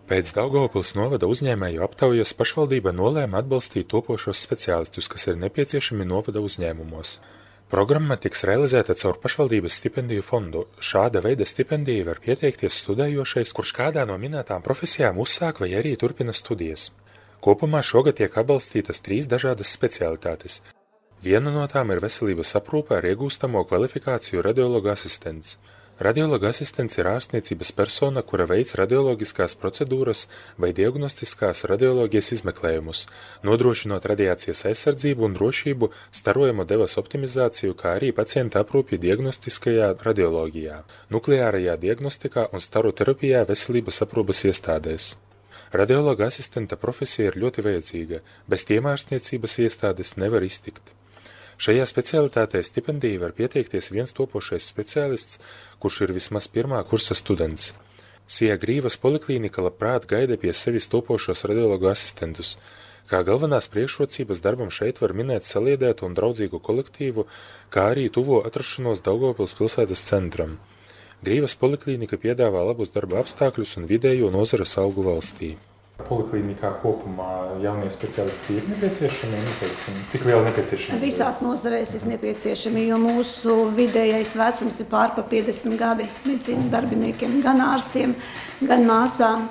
Pēc Daugavpils novada uzņēmēju aptaujas pašvaldība nolēma atbalstīt topošos speciālistus, kas ir nepieciešami novada uzņēmumos. Programma tiks realizēta caur pašvaldības stipendiju fondu. Šāda veida stipendiju var pieteikties studējošais, kurš kādā no minētām profesijām uzsāk vai arī turpina studijas. Kopumā šogad tiek atbalstītas 3 dažādas specialitātes. Viena no tām ir veselības aprūpe ar iegūstamo kvalifikāciju radiologa asistents. Radiologa asistents ir ārstniecības persona, kura veic radioloģiskās procedūras vai diagnostiskās radioloģijas izmeklējumus, nodrošinot radiācijas aizsardzību un drošību, starojamo devas optimizāciju, kā arī pacienta aprūpi diagnostiskajā radioloģijā, nukleārajā diagnostikā un staru terapijā veselības aprūpes iestādēs. Radiologa asistenta profesija ir ļoti vajadzīga, bez tiem ārstniecības iestādes nevar iztikt. Šajā specialitātē stipendiju var pieteikties viens topošais speciālists, kurš ir vismaz 1. kursa students. Sija Grīvas poliklīnika labprāt gaida pie sevis topošos radiologu asistentus. Kā galvenās priekšrocības darbam šeit var minēt saliedētu un draudzīgu kolektīvu, kā arī tuvo atrašanos Daugavpils pilsētas centram. Grīvas poliklīnika piedāvā labus darba apstākļus un vidējo nozares algu valstī. Poliklīnikā kopumā jaunie speciālisti ir nepieciešami, cik liela nepieciešama? Visās nozarēs ir nepieciešami, jo mūsu vidējais vecums ir pār pa 50 gadi medicīnas darbiniekiem, gan ārstiem, gan māsām,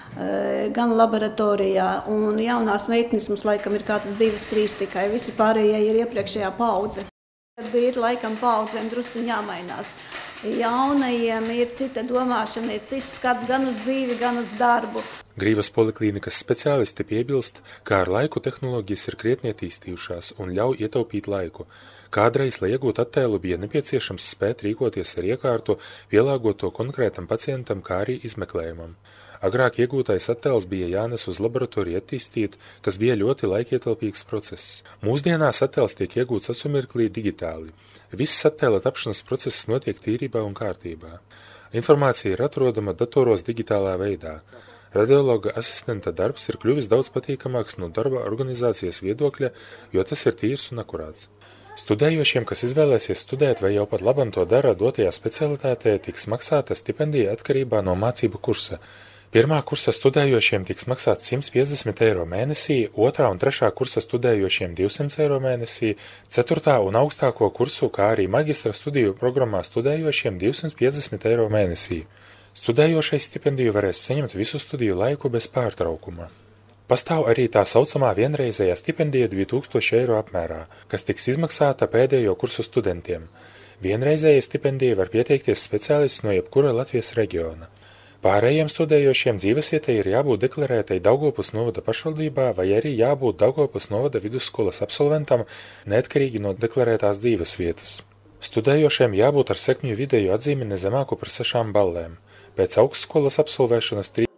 gan laboratorijā. Un jaunās meitenes mums laikam ir kādas 2-3 tikai, visi pārējie ir iepriekšējā paudze. Tad ir laikam paudzēm drusciņ jāmainās. Jaunajiem ir cita domāšana, ir cits skats gan uz dzīvi, gan uz darbu. Grīvas poliklīnikas speciālisti piebilst, ka ar laiku tehnoloģijas ir krietni attīstījušās un ļauj ietaupīt laiku. Kādreiz, lai iegūtu attēlu, bija nepieciešams spēt rīkoties ar iekārtu, pielāgot to konkrētam pacientam, kā arī izmeklējumam. Agrāk iegūtais attēls bija jānes uz laboratoriju attīstīt, kas bija ļoti laikietilpīgs process. Mūsdienās attēls tiek iegūts acumirklī digitāli. Viss attēla tapšanas process notiek tīrībā un kārtībā. Informācija ir atrodama datoros digitālā veidā. Radiologa asistenta darbs ir kļuvis daudz patīkamāks no darba organizācijas viedokļa, jo tas ir tīrs un akurāts. Studējošiem, kas izvēlēsies studēt vai jau pat labam to dara dotajā specialitātē, tiks maksāta stipendija atkarībā no mācību kursa. 1. kursa studējošiem tiks maksāts 150 eiro mēnesī, 2. un 3. kursa studējošiem 200 eiro mēnesī, 4. un augstāko kursu, kā arī magistra studiju programmā studējošiem 250 eiro mēnesī. Studējošais stipendiju varēs saņemt visu studiju laiku bez pārtraukuma. Pastāv arī tā saucamā vienreizējā stipendija 2000 eiro apmērā, kas tiks izmaksāta pēdējo kursu studentiem. Vienreizējai stipendija var pieteikties speciālists no jebkura Latvijas reģiona. Pārējiem studējošiem dzīvesvietai ir jābūt deklarētai Daugavpils novada pašvaldībā vai arī jābūt Daugavpils novada vidusskolas absolventam, neatkarīgi no deklarētās dzīvesvietas. Studējošiem jābūt ar sekmju vidēju atzīmi nezemāku par 6 ballēm. Pēc augstskolas absolvēšanas 3.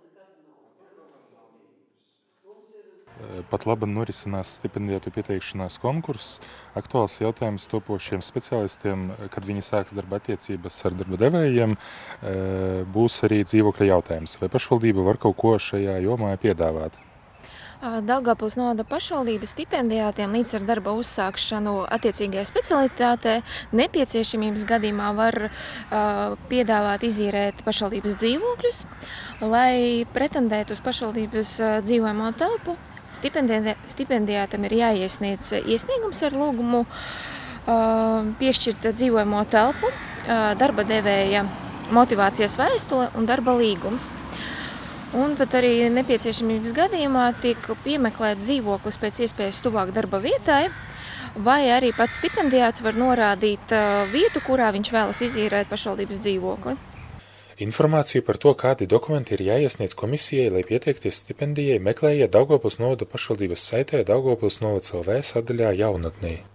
Pat labi norisinās stipendijātu pieteikšanās konkurss. Aktuāls jautājums topošiem speciālistiem, kad viņi sāks darba attiecības ar darba devējiem, būs arī dzīvokļa jautājums. Vai pašvaldība var kaut ko šajā jomā piedāvāt? Daugavpils novada pašvaldības stipendijātiem līdz ar darba uzsākšanu attiecīgajā specialitātē nepieciešamības gadījumā var piedāvāt izīrēt pašvaldības dzīvokļus, lai pretendētu uz pašvaldības dzīvojamo telpu. Stipendijātam ir jāiesniedz iesniegums ar lūgumu piešķirt dzīvojamo telpu, darba devēja motivācijas vēstule un darba līgums. Un tad arī nepieciešamības gadījumā tiek piemeklēts dzīvoklis pēc iespējas tuvāk darba vietai, vai arī pats stipendijāts var norādīt vietu, kurā viņš vēlas izīrēt pašvaldības dzīvokli. Informāciju par to, kādi dokumenti ir jāiesniedz komisijai, lai pieteikties stipendijai, meklējiet Daugavpils novada pašvaldības saitē Daugavpils novads LV sadaļā jaunatnē.